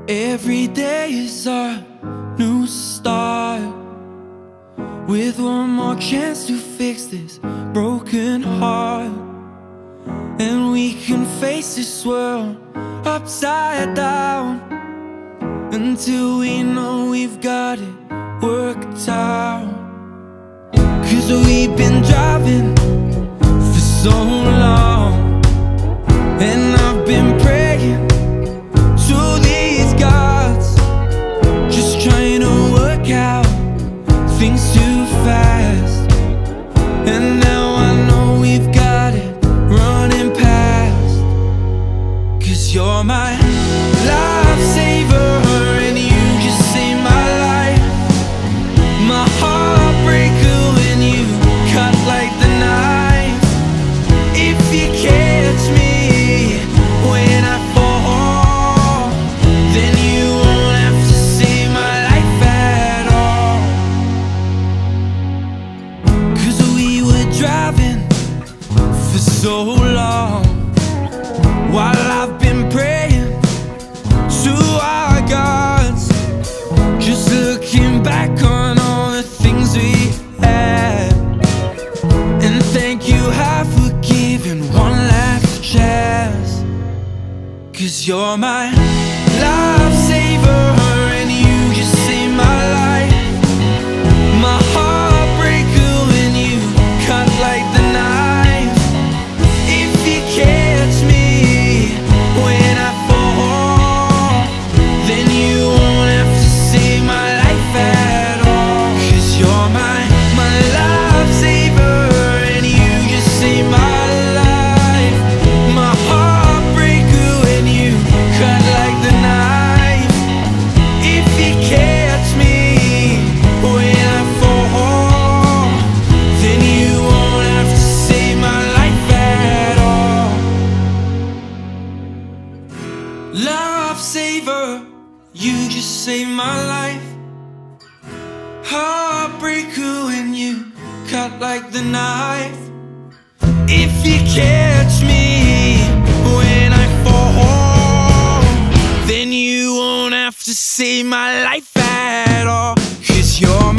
Every day is a new start, with one more chance to fix this broken heart. And we can face this world upside down until we know we've got it worked out. 'Cause we've been driving for so long, and I've been praying to these gods, just trying to work out things too fast. And now I know we've got it running past. 'Cause you're my lifesaver, and you just saved my life. My heartbreaker when you cut like the knife. If you catch me when I fall, then you won't have to save my life at all. 'Cause we were driving for so long, while I've been praying to our gods, just looking back on all the things we had. And thank you, have for giving one last chance. 'Cause you're my lifesaver, and you just saved my life. My heartbreaker when you cut like the knife. If you catch me when I fall, then you won't have to save my life at all. 'Cause you're my lifesaver, and you just saved my life. My heartbreaker when you cut like the knife. If you catch me when I fall, then you won't have to save my life at all. Lifesaver, you just saved my life. Heartbreaker when you cut like the knife. If you catch me when I fall, then you won't have to save my life at all. 'Cause you're